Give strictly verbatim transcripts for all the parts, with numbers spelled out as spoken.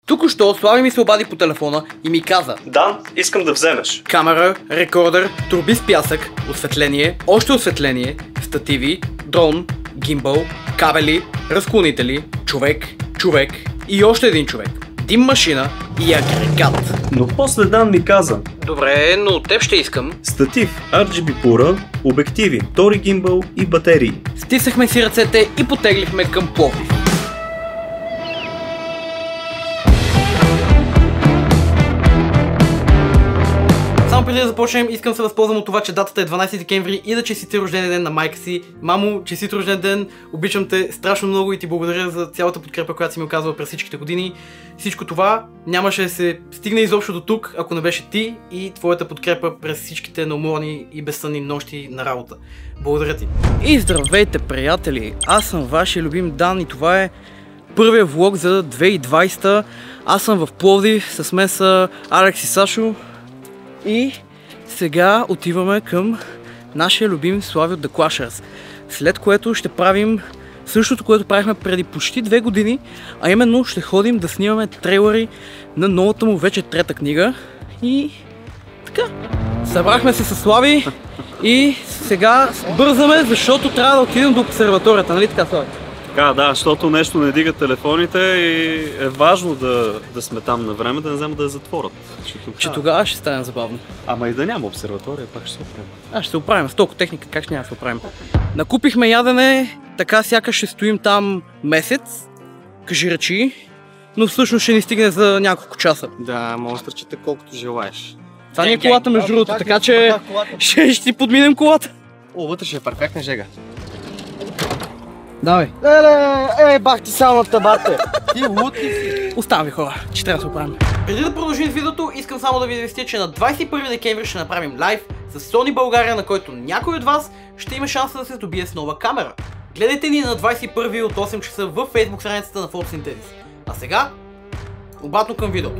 Току-що Слави ми се обади по телефона и ми каза: Дан, искам да вземеш камера, рекордер, турби с пясък, осветление, още осветление, стативи, дрон, гимбъл, кабели, разклонители, човек, човек и още един човек, дим машина и агрегат. Но после Дан ми каза: Добре, но от теб ще искам статив, Ар Джи Би пура, обективи, втори гимбъл и батерии. Стисахме си ръцете и потеглихме към Пловдив. Само преди да започнем, искам да се възползвам от това, че датата е дванайсети декември и да честити рожден ден на майка си. Мамо, честит рожден ден, обичам те страшно много и ти благодаря за цялата подкрепа, която си ми оказвала през всичките години. Всичко това нямаше да се стигне изобщо до тук, ако не беше ти и твоята подкрепа през всичките неуморни и безсънни нощи на работа. Благодаря ти. И здравейте, приятели! Аз съм вашия любим Дан и това е първия влог за две хиляди и двайсета. Аз съм в Пловдив, с мен са Алекс и Сашо. И сега отиваме към нашия любим Слави от The Clashers, след което ще правим същото, което правихме преди почти две години, а именно ще ходим да снимаме трейлери на новата му вече трета книга. И така, събрахме се с Слави и сега бързаме, защото трябва да отидем до обсерваторията, нали така, Слави? Така, да, защото нещо не дига телефоните и е важно да, да сме там на време, да не вземат да я затворят. Че тогава ще стане забавно. Ама и да няма обсерватория, пак ще се оправим. А, ще се оправим. С толкова техника, как ще няма да се оправим? Накупихме ядене, така сякаш ще стоим там месец, кажи речи, но всъщност ще ни стигне за няколко часа. Да, може да ръчите колкото желаеш. Това ни е колата между другото, така че ще, ще си подминем колата. О, вътре ще е перфектна жега. Давай. Еле, е, бах ти салната, бате. Ти луд ли си? Оставам ви хора, че трябва да се оправим. Преди да продължим с видеото, искам само да ви известя, че на двайсет и първи декември ще направим лайв с Sony България, на който някой от вас ще има шанса да се здобие с нова камера. Гледайте ни на двайсет и първи от осем часа в Facebook страницата на Photosynthesis. А сега, обратно към видеото.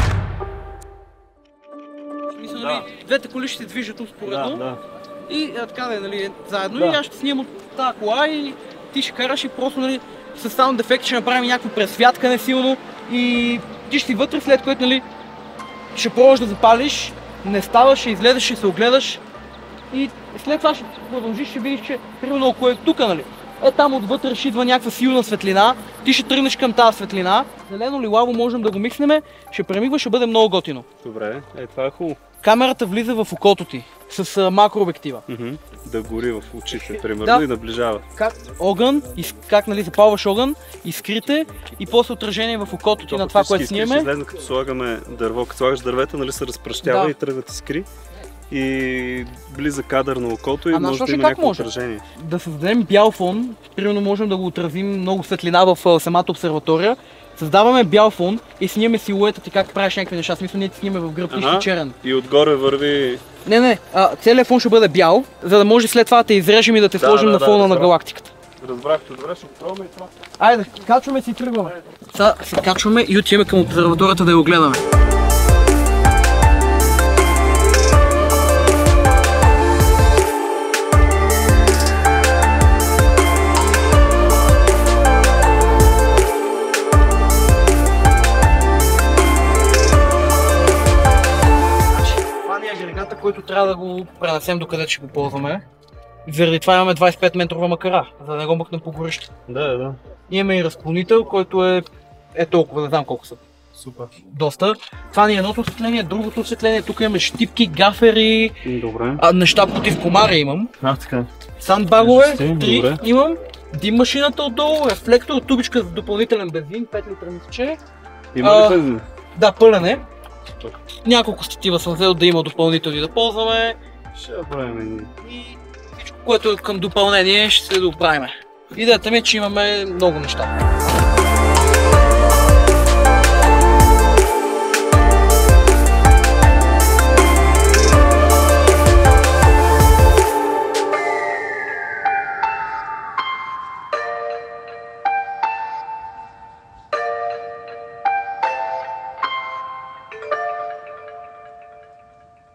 Мисля, да. Нали, двете коли ще се движат успоредно. Да, да. И а, така да е, нали, заедно. Да. И аз ще снимам от тази кола и ти ще караш и просто, нали, със саунд дефекти ще направим някакво пресвяткане силно и ти ще си вътре, след което, нали, ще пробваш да запалиш, не ставаш, ще излезеш, ще се огледаш и след това ще продължиш, ще видиш, че примерно ако е тук, нали, е там отвътре ще идва някаква силна светлина, ти ще тръгнеш към тази светлина, зелено лилаво можем да го микснеме, ще премигва, ще бъде много готино. Добре, е това е хубаво. Камерата влиза в окото ти с а, макрообектива. Mm-hmm. Да гори в очите, примерно, Да. и наближава. Как огън, из, как нали запалваш огън, изкрите и после отражение в окото ти на това, което снимаме. Ще излезне, като слагаме дърво, като слагаш дървета, нали се разпръщява Да. и тръгват искри. И влиза кадър на окото и А може да има как някакво може? отражение. Да създадем бял фон, примерно можем да го отразим много светлина в а, самата обсерватория. Създаваме бял фон и снимаме силуета ти как правиш някакви неща. Смисъл, ние ти снимаме в гръб, нищо черен. И отгоре върви... Не, не, а, целият фон ще бъде бял, за да може след това да те изрежем и да те Да, сложим да, на да, фона да, на да. галактиката. Разбрахте, добре, ще пробваме и това. Айде, качваме си и тръгваме. Сега се качваме и отиваме към обсерваторията да я огледаме. Който трябва да го пренесем докъде ще го ползваме. Заради това имаме двайсет и пет метрова макара, за да не го мъкнем по горище. Да, да. Имаме и разклонител, който е, е толкова, не знам колко са. Супер. Доста. Това ни е едното осветление, другото осветление. Тук имаме щипки, гафери, Добре. а, неща против комари имам. А, така. Сандбагове, Добре. три имам. Дим машината отдолу, рефлектор, тубичка за допълнителен бензин, пет литра мисче. Има А, ли бензин? Да, пълен е. Няколко статива съм взел да има допълнителни да ползваме. Ще правим И всичко, което е към допълнение, ще се доправим. Идеята ми е, че имаме много неща.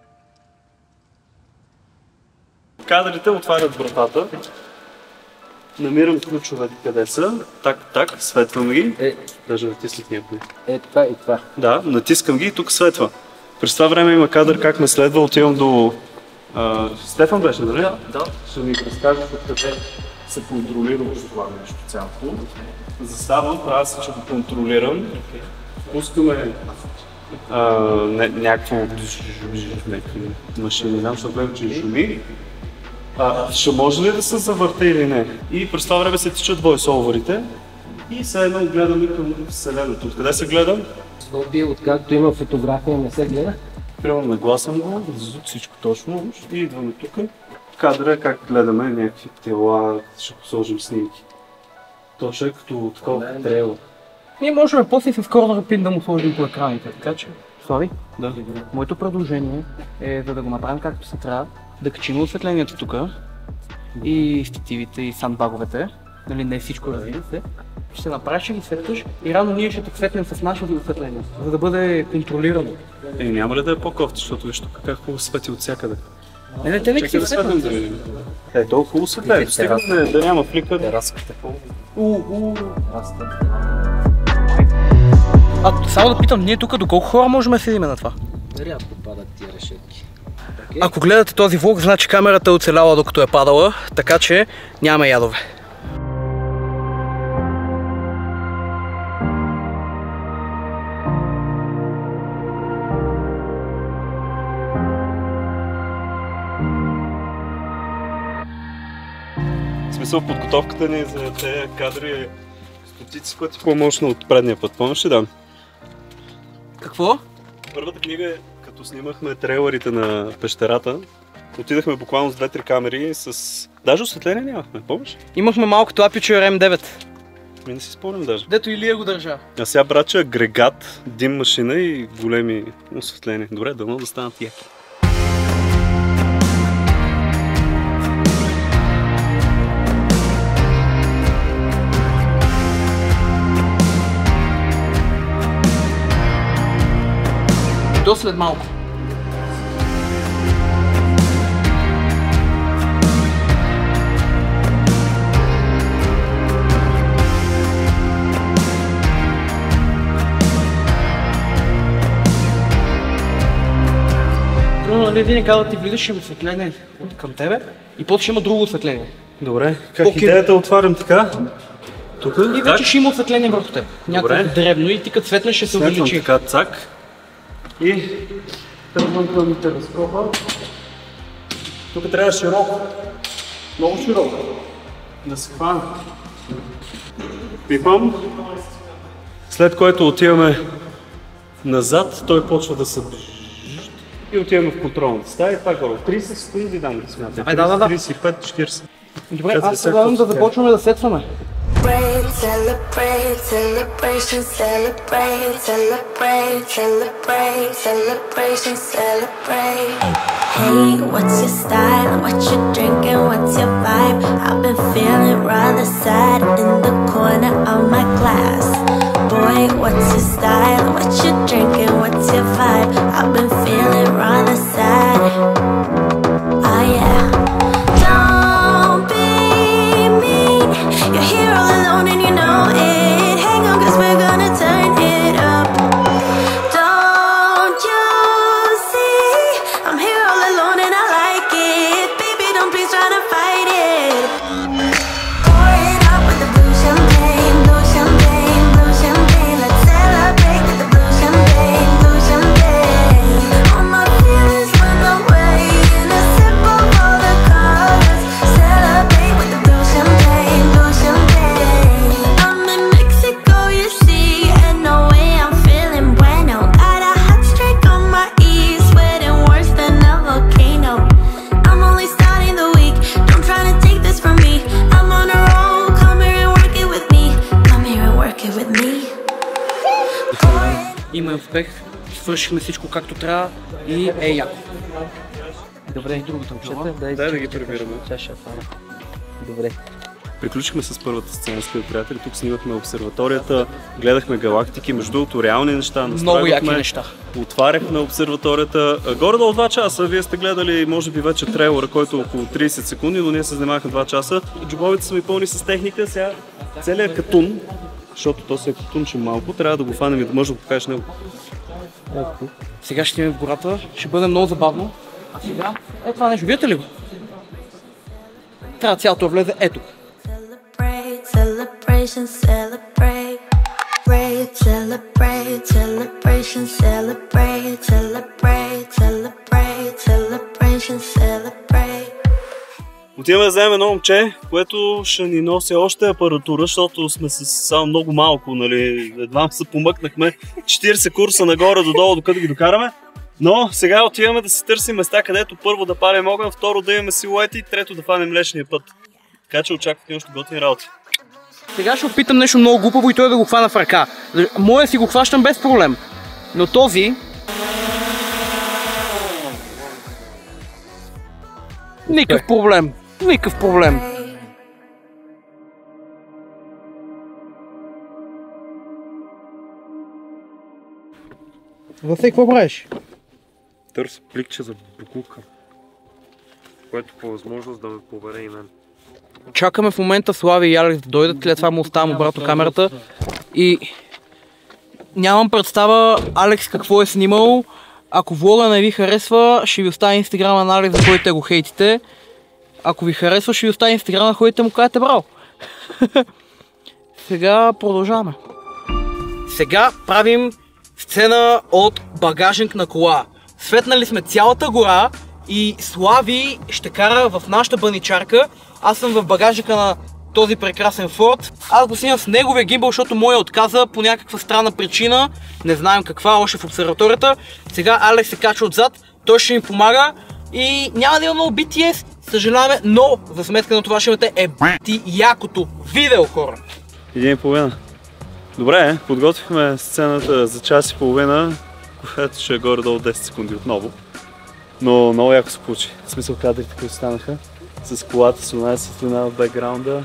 Кадрите отварят вратата намирам ключовете къде са, так, так, светвам ги, Е, даже натиснах някой. е това и това. Да, натискам ги и тук светва. През това време има кадър как ме следва, отивам до... А, Стефан беше, нали? Да, да. Ще ми разкажеш откъде се контролира това нещо цялото. Заставам, правя се, че го контролирам. Пускаме а, не, някакво машини, не знам, защото гледам, че шуми. А, ще може ли да се завърте или не? И през това време се тичат войсоверите и все едно гледаме към Вселената. Откъде се гледам? Злоби, откакто има фотография, не се гледа. Примерно нагласам го, всичко точно и идваме тук. Кадъра е как гледаме някакви тела, ще посложим снимки. Точно е като такова трейло. Ние можем после с Corner Pin да му сложим по екраните, така че... Слави? Да. Моето предложение е, за да го направим както се трябва, да качим осветлението тук и стативите и сандбаговете, нали не всичко, разбира се. Ще се направиш, ще ги светваш и рано ние ще те светнем с нашето осветление, за да бъде контролирано. Е, няма ли да е по-кофти, защото виж тук как хубаво свети от всякъде. Не, не, те не Чакай си да светнем да видим. Е, толкова хубаво светление, стига да, да няма фликър. Тераската. У, у. А само да питам, ние тук до колко хора можем да седим на това? Рядко падат тия решетки. Ако гледате този влог, значи камерата е оцеляла докато е падала, така че няма ядове. В смисъл, подготовката ни за тези кадри е стотици пъти по-мощна от предния път. Помниш ли, Дан? Какво? Първата книга е като снимахме трейлерите на пещерата. Отидахме буквално с две-три камери с... Даже осветление нямахме, помниш? Имахме малкото Aputure М девет. Ми не си спомням даже. Дето Илия го държа. А сега брача агрегат, дим машина и големи осветления. Добре, дано да станат яки. До след малко. Трудно, нали един казва да ти влизаш, има осветление от към тебе и после ще има друго осветление. Добре, как Окей. идеята отварям така? Тук, И вече ще има осветление върху теб. Някакво дребно и ти като светнеш ще се Сметвам увеличи. така, цак. И тръгвам към телескопа. Тук трябва широко. Много широко. Да се хвана. Пипам. След което отиваме назад, той почва да се движи. И отиваме в контролната стая и това е горе. трийсет секунди дам да смятам. Ай, да, да, да. трийсет и пет четирийсет. Добре, аз предлагам да започваме да сетваме. Celebrate, celebrate, celebration, celebrate, celebrate, celebrate, celebration, celebrate. Hey, what's your style? What you drinking? What's your vibe? I've been feeling rather sad in the corner of my glass. Boy, what's your style? What you drinking? What's your vibe? I've been feeling rather sad. Oh yeah. Don't be mean. You're here all alone and you know it. Hang on, cause we're gonna turn it up. Don't you see? I'm here all alone and I like it. Baby, don't please try to fight it. Pour it up with the blue champagne, blue champagne, blue champagne. Let's celebrate with the blue champagne, blue champagne. All my feelings run away in a sip of all the colors. Celebrate with the blue champagne, blue champagne. I'm in Mexico, you see, and no way I'm feeling bueno. Got a hot streak on my E, sweating worse than a volcano. I'm only starting the week, don't try to take this from me. I'm on a roll, come here and work it with me. Come here and work it with me. Има успех, свършихме всичко както трябва и е яко. Добре, другото момчета, Дай да ги прибираме. Чаша фана. Добре. Приключихме с първата сцена, скъпи приятели. Тук снимахме обсерваторията, гледахме галактики, между другото реални неща. Много яки неща. Отваряхме обсерваторията. Горе-долу два часа. Вие сте гледали, може би, вече трейлера, който е около трийсет секунди, но ние се занимавахме два часа. Джобовете са ми пълни с техника. Сега целият катун, защото то се е катунче малко, трябва да го фанем и да можеш да го покажеш него. Сега ще имаме в гората, ще бъде много забавно. А сега, е това нещо, виждате ли го? Трябва цялото влезе ето. Celebrate, celebration, celebrate. Celebrate, celebrate, celebration, celebrate. Celebrate, celebrate, celebration, celebrate. Отиваме да вземем едно момче, което ще ни носи още апаратура, защото сме с само много малко, нали, едва се помъкнахме четирийсет курса нагоре додолу, докато ги докараме. Но сега отиваме да си търсим места, където първо да палим огън, второ да имаме силуети и трето да фанем млечния път. Така че очаквате още готини работи. Сега ще опитам нещо много глупаво и той да го хвана в ръка. Моя си го хващам без проблем. Но този... Никакъв проблем. Никакъв проблем. Васей, какво правиш? Търся пликче за буклука, което по възможност да ме побере и мен. Чакаме в момента Слави и Алекс да дойдат, след това му оставям обратно камерата и нямам представа Алекс какво е снимал. Ако влога не ви харесва, ще ви оставя инстаграма на Алекс, за който го хейтите. Ако ви харесва, ще ви оставя инстаграма, на който му кажете браво. Сега продължаваме. Сега правим сцена от багажник на кола. Светнали сме цялата гора и Слави ще кара в нашата баничарка. Аз съм в багажника на този прекрасен Форд. Аз го снимам с неговия гимбъл, защото моя отказа по някаква странна причина. Не знаем каква, още в обсерваторията. Сега Алекс се качва отзад, той ще ми помага и няма да има много би ти ес. Съжаляваме, но за сметка на това ще имате е б**ти якото видео, хора. Един и половина. Добре, подготвихме сцената за час и половина, която ще е горе-долу десет секунди отново. Но много яко се получи. В смисъл кадрите, които станаха. С колата, с оная светлина в бекграунда.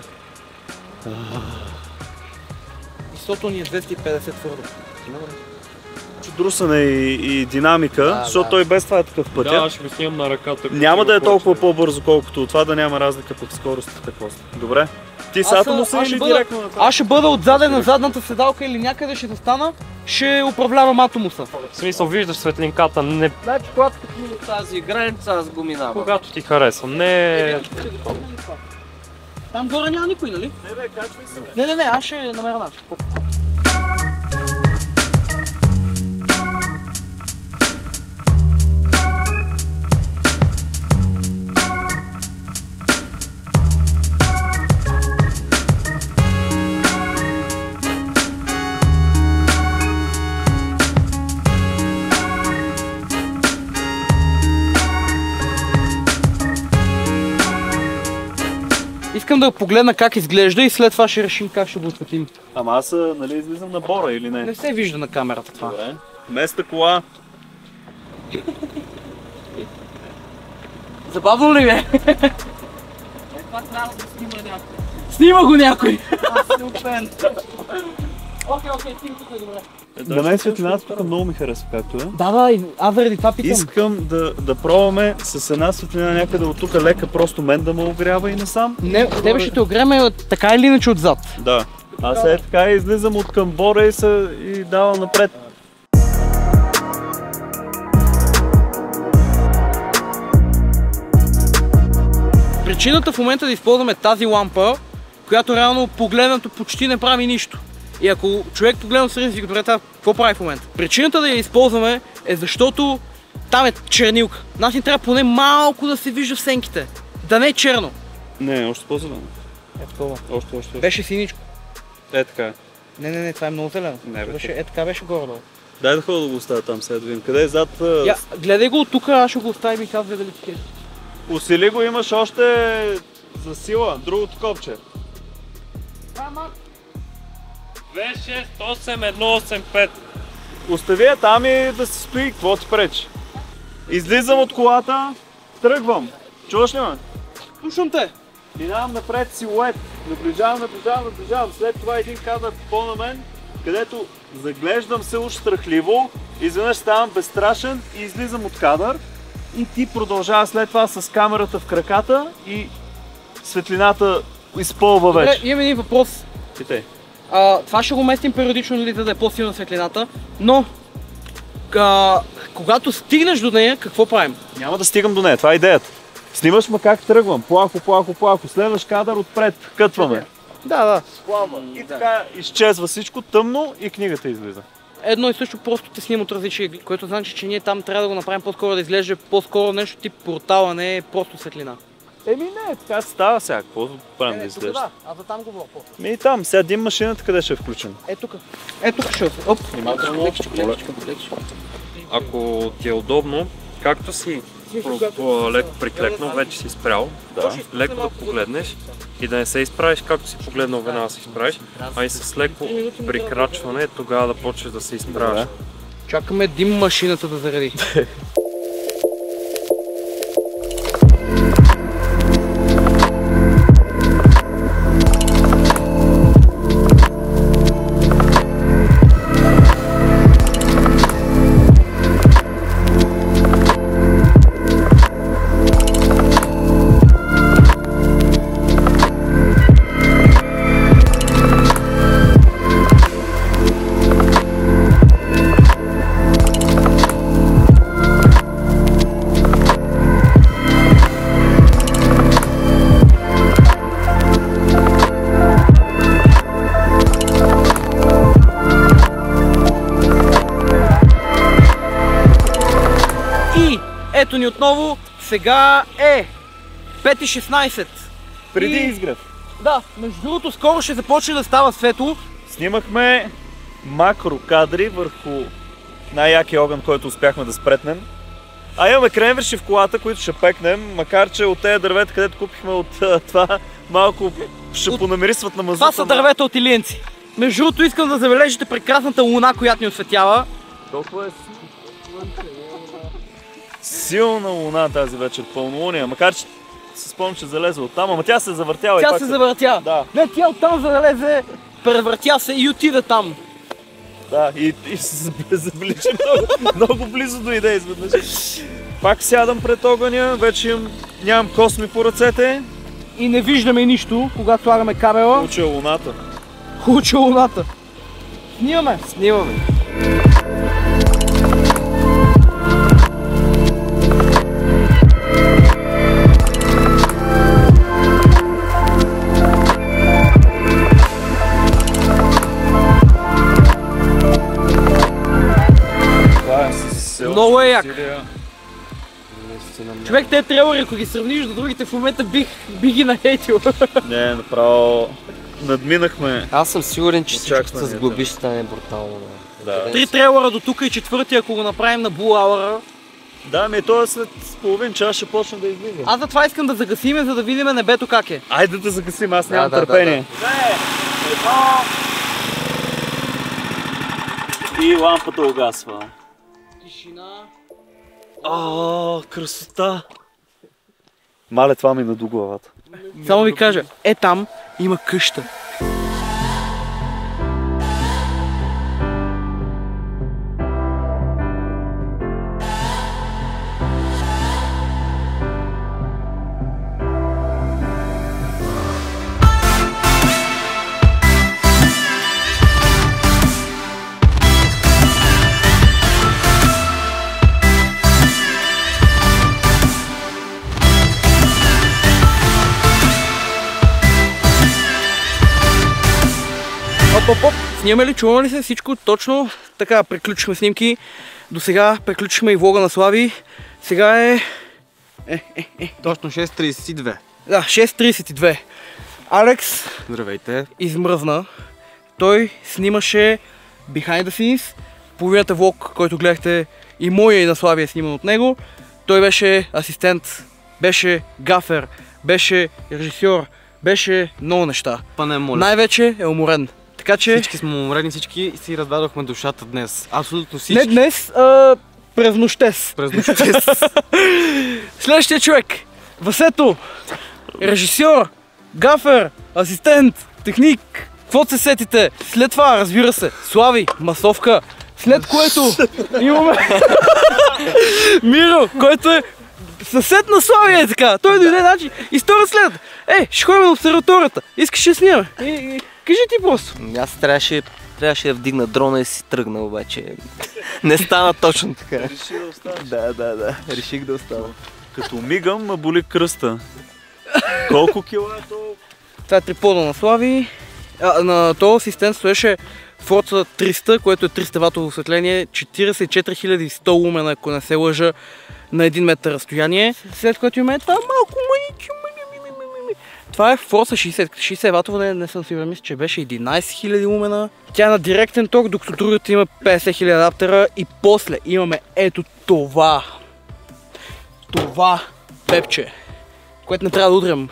Защото ни е двеста и петдесет твърдо. Друсане и, и динамика, да, защото да. Той без това е такъв пътя. Да, аз ще го снимам на ръката. Няма да е толкова по-бързо, колкото това, да няма разлика по скоростта. Добре? Ти с атомуса или бъда, директно на това? Аз ще бъда отзаде на задната седалка или някъде ще застана, ще управлявам атомуса. В смисъл, виждаш светлинката, не... Значи, когато мине тази граница, аз го минавам. Когато ти харесва, не... Там горе няма никой, нали? Не бе, качвай се. Не, не, не, аз ще намеря начин. Искам да погледна как изглежда и след това ще решим как ще го осветлим. Ама аз, нали, излизам на бора или не? Не се вижда на камерата това. Добре. Места кола. Забавно ли е? Това трябва да снима някой. Снима го някой! Аз си опен. Окей, окей, снима тук е добре. Да, мен светлината тук много ми харесва, както е. Да, да, аз заради това питам. Искам да, да пробваме с една светлина някъде от тук лека, просто мен да ме огрява и насам. Не, тебе ще те огреме така или иначе отзад. Да. Аз е така излизам от към бора и, се, и давам напред. Причината в момента да използваме тази лампа, която реално погледнато почти не прави нищо. И ако човек погледна среди си, добре, какво прави в момента? Причината да я използваме е защото там е чернилка. Нас ни трябва поне малко да се вижда в сенките. Да не е черно. Не, още по-зелено. Е такова. Още, още. Беше синичко. Е така. Не, не, не, това е много зелено. Не, бе, беше, е така беше горе-долу. Дай да ходя да го оставя там сега да видим. Къде е зад? Я, гледай го от тук, аз ще го оставим и казвай дали ти. Усили го, имаш още за сила, другото копче. две шест осем едно осем пет. Остави я там и да се стои, какво ти пречи? Излизам от колата, тръгвам. Чуваш ли ме? Слушам те. Минавам напред силует. Наближавам, наближавам, наближавам. След това един кадър по-на мен, където заглеждам се уж страхливо, изведнъж ставам безстрашен и излизам от кадър. И ти продължава след това с камерата в краката и светлината изпълва вече. Добре, имам един въпрос. Питай. А, това ще го местим периодично, нали, за да е по-силна светлината, но а, когато стигнеш до нея, какво правим? Няма да стигам до нея, това е идеята. Снимаш ме как тръгвам, плахо, плахо, плахо, следваш кадър отпред, кътваме. Да, да. Плава. И така изчезва всичко тъмно и книгата излиза. Едно и също просто те снимат различни ъгли, което значи, че ние там трябва да го направим по-скоро да изглежда по-скоро нещо тип портала, не е просто светлина. Еми не, така става сега, какво правим да Е, тук изглежда? да, а за там го по. Ми и там, сега дим машината къде ще е включен? Е тук. Е тук ще. Оп. Внимателно, ако ти е удобно, както си по- по- леко приклекнал, вече си спрял, Да. леко да погледнеш и да не се изправиш, както си погледнал веднага да се изправиш, а и с леко прикрачване, тогава да почнеш да се изправиш. Чакаме дим машината да зареди. Ето ни отново, сега е пет и шестнайсет. Преди И- изгрев. Да, между другото скоро ще започне да става светло. Снимахме макро кадри върху най-якия огън, който успяхме да спретнем. А имаме кремвирши в колата, които ще пекнем, макар че от тези дървета, където купихме от а, това, малко ще От- понамирисват на мазута. Това са но- дървета от илиенци. Между другото искам да забележите прекрасната луна, която ни осветява. Толкова е силна луна тази вечер, пълнолуния, макар че се спомням, че залезе оттам, ама тя се завъртяла и Тя пак се завъртя. Да. Не, тя оттам залезе, превъртя се и отида там. Да, и, и се заближи много, много близо дойде изведнъж. Пак сядам пред огъня, вече имам, нямам косми по ръцете. И не виждаме нищо, когато слагаме кабела. Уча луната. Хуча луната. Снимаме. Снимаме. Това е с Много е як. усилия. Човек, те трейлери, ако ги сравниш до другите в момента, бих, бих ги нахейтил. Не, направо надминахме. Аз съм сигурен, че всичко с Очакванията. глоби ще стане брутално. Да. Три трейлера до тук и четвъртия, ако го направим на Blue Hour. Да, ми то е след половин час ще почне да излиза. Аз затова искам да загасиме, за да видим небето как е. Айде да загасим, аз Да, нямам да, да, търпение. И лампата угасва. Тишина. О, красота! Мале, това ми наду главата. Само ви кажа, е там има къща. Оп, оп, оп. Снимаме ли, чуваме ли се всичко точно? Така, приключихме снимки. До сега приключихме и влога на Слави. Сега е... Е, е, е. Точно шест трийсет и две. Да, шест трийсет и две. Алекс Здравейте. измръзна. Той снимаше Behind the Scenes. Половината влог, който гледахте, и моя и на Слави е сниман от него. Той беше асистент, беше гафер, беше режисьор, беше много неща. Па не моля. Най-вече е уморен. Така че... Всички сме уморени, всички си раздадохме душата днес. Абсолютно всички. Не днес, а през нощес. През нощта. Следващия човек. Васето. Режисьор. Гафер. асистент, техник, какво се сетите? След това, разбира се, Слави, масовка, след което имаме Миро, който е съсед на Слави, е така. Той дойде, значи, и стора след. Е, ще ходим на обсерваторията. Искаш да снимаме? И, и, кажи ти просто. Аз трябваше, трябваше да вдигна дрона и си тръгна, обаче не стана точно така. Реши да останеш. Да, да, да. Реших да остана. Като мигам, ма боли кръста. Колко кила е то? Това е трипода на Слави. А, на този асистент стоеше Forza триста, което е триста ватово осветление, четиридесет и четири хиляди и сто лумена, ако не се лъжа, на един метър разстояние. След което имаме това малко маничо. Това е Forza шейсет, шейсет ватово, не, не съм сигурен, мисля, че беше единадесет хиляди лумена. Тя е на директен ток, докато другата има петдесет хиляди адаптера и после имаме ето това. Това пепче, което не трябва да удрям.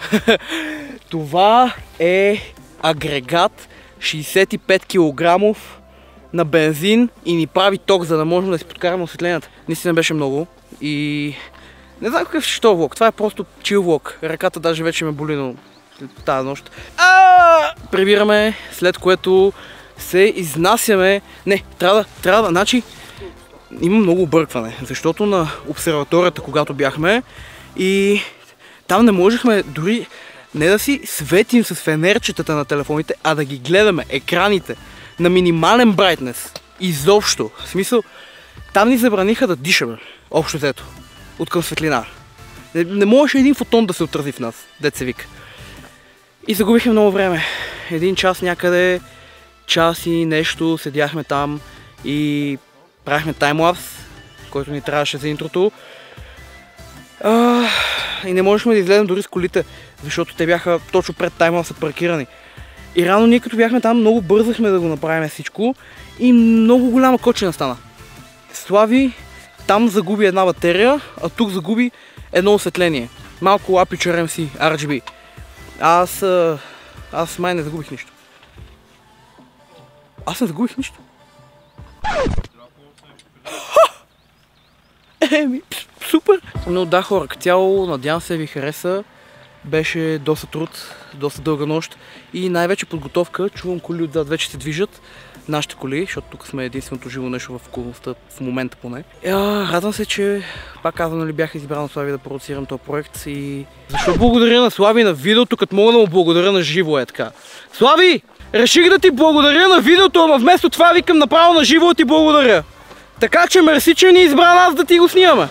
Това е агрегат шейсет и пет килограмов на бензин и ни прави ток, за да можем да си подкараме осветленията. Наистина беше много и не знам какъв ще този влог. Това е просто чил влог. Ръката даже вече ме боли, но тази нощ. А! Прибираме, след което се изнасяме. Не, трябва да, трябва да, значи има много объркване, защото на обсерваторията, когато бяхме и там не можехме дори не да си светим с фенерчетата на телефоните, а да ги гледаме, екраните, на минимален брайтнес. Изобщо. В смисъл, там ни забраниха да дишаме, общо взето, от към светлина. Не, не можеше един фотон да се отрази в нас, дет се вика. И загубихме много време. Един час някъде, час и нещо, седяхме там и правихме таймлапс, който ни трябваше за интрото. А, и не можехме да излезем дори с колите, защото те бяха точно пред таймлапса паркирани. И рано ние като бяхме там, много бързахме да го направим всичко и много голяма кочина стана. Слави там загуби една батерия, а тук загуби едно осветление. Малко Aperture Ем Си Ар Джи Би. Аз, аз май не загубих нищо. Аз не загубих нищо. Еми, супер! Но да, хора, като цяло, надявам се ви хареса. Беше доста труд, доста дълга нощ и най-вече подготовка. Чувам коли отзад вече се движат. Нашите коли, защото тук сме единственото живо нещо в околността в момента поне. А, радвам се, че пак казвам, нали, бях избран на Слави да продуцирам този проект и... Защо благодаря на Слави на видеото, като мога да му благодаря на живо, е така. Слави! Реших да ти благодаря на видеото, ама вместо това викам направо на живо да ти благодаря. Така че мерси, че ни избра нас да ти го снимаме.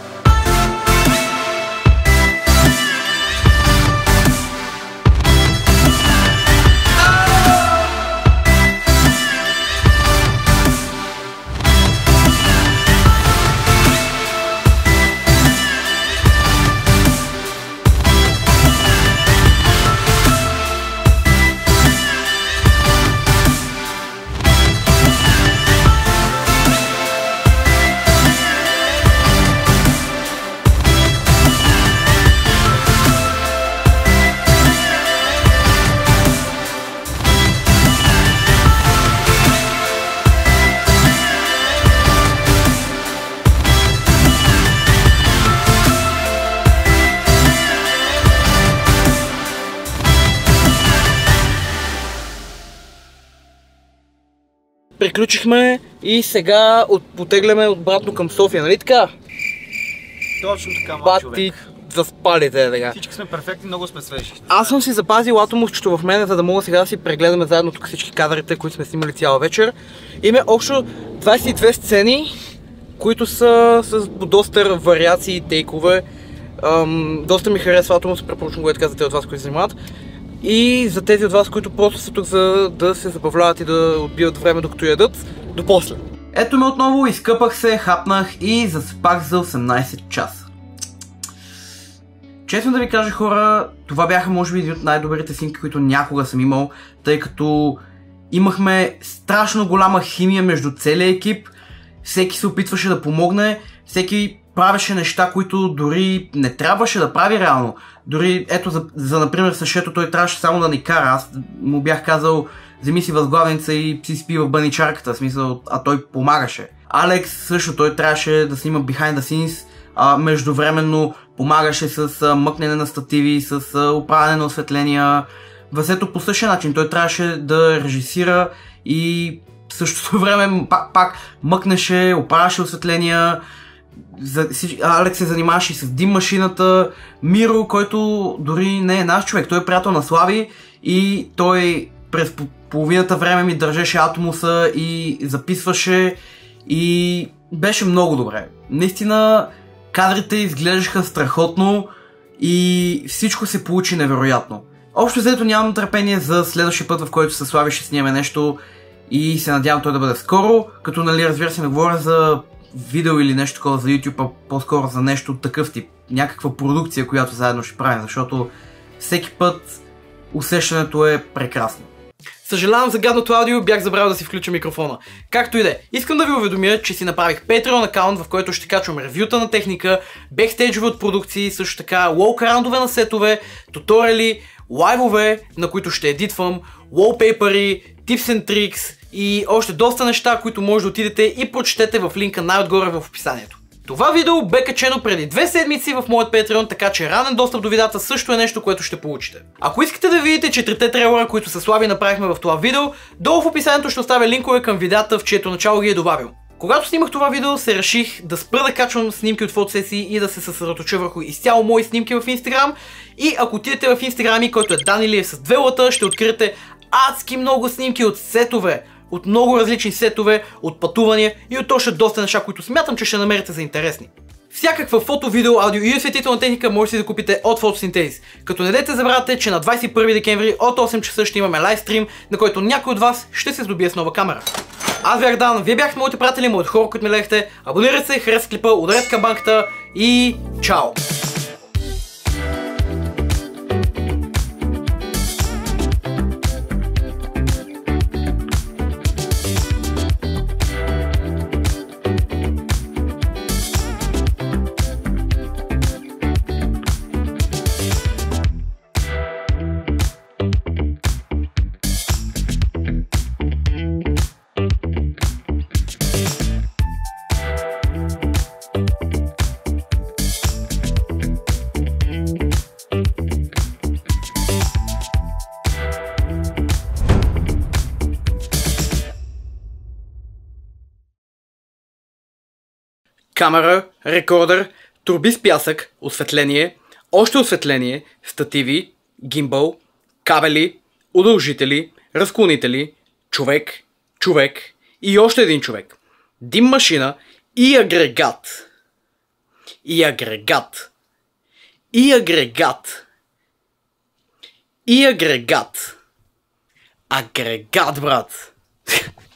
Приключихме и сега от, потегляме обратно към София, нали така? Точно така, мал човек. Бати, заспалите така. Всички сме перфектни, много сме свежи. Аз съм си запазил атомовчето в мене, за да мога сега да си прегледаме заедно тук всички кадрите, които сме снимали цяла вечер. Има общо двадесет и две сцени, които са с доста вариации и тейкове. Ам, доста ми харесва атомов, се препоръчвам го е така за тези от вас, които занимават. И за тези от вас, които просто са тук за да се забавляват и да отбиват време докато ядат, до после. Ето ме отново, изкъпах се, хапнах и заспах за осемнадесет часа. Честно да ви кажа, хора, това бяха може би един от най-добрите снимки, които някога съм имал, тъй като имахме страшно голяма химия между целия екип, всеки се опитваше да помогне, всеки правеше неща, които дори не трябваше да прави реално. Дори, ето за, за например, Сашето, той трябваше само да ни кара. Аз му бях казал, вземи си възглавница и си спи в баничарката, в смисъл, а той помагаше. Алекс също, той трябваше да снима behind the scenes, а междувременно помагаше с а, мъкнене на стативи, с а, оправяне на осветления. Васето по същия начин. Той трябваше да режисира и в същото време пак, пак мъкнеше, оправяше осветления. За, Алекс се занимаваше и с дим машината. Миро, който дори не е наш човек, той е приятел на Слави и той през половината време ми държеше Атомуса и записваше и беше много добре. Наистина кадрите изглеждаха страхотно и всичко се получи невероятно. Общо взето нямам търпение за следващия път, в който се Слави ще снимаме нещо и се надявам той да бъде скоро, като нали разбира се не говоря за видео или нещо такова за YouTube, а по-скоро за нещо такъв тип. Някаква продукция, която заедно ще правим, защото всеки път усещането е прекрасно. Съжалявам за гадното аудио, бях забравил да си включа микрофона. Както и да е, искам да ви уведомя, че си направих Patreon акаунт, в който ще качвам ревюта на техника, бекстейджове от продукции, също така уолкараундове на сетове, туториали, лайвове, на които ще едитвам, wallpaper-и, tips and tricks и още доста неща, които може да отидете и прочетете в линка най-отгоре в описанието. Това видео бе качено преди две седмици в моят Patreon, така че ранен достъп до видеята също е нещо, което ще получите. Ако искате да видите четирите трейлера, които със Слави направихме в това видео, долу в описанието ще оставя линкове към видеята, в чието начало ги е добавил. Когато снимах това видео, се реших да спра да качвам снимки от фотосесии и да се съсредоточа върху изцяло мои снимки в Instagram. И ако отидете в Instagram ми, който е Данилиев с две лата, ще откриете адски много снимки от сетове, от много различни сетове, от пътувания и от още доста неща, които смятам, че ще намерите за интересни. Всякаква фото, видео, аудио и осветителна техника може си да купите от Photosynthesis. Като не дайте забравяйте, че на двадесет и първи декември от осем часа ще имаме лайвстрим, на който някой от вас ще се здобие с нова камера. Аз бях Дан, вие бяхте моите приятели, моите хора, които ме гледахте. Абонирайте се, харесайте клипа, ударете камбанката и чао! Камера, рекордер, турби с пясък, осветление, още осветление, стативи, гимбъл, кабели, удължители, разклонители, човек, човек и още един човек, дим машина и агрегат. И агрегат. И агрегат. И агрегат. Агрегат, брат.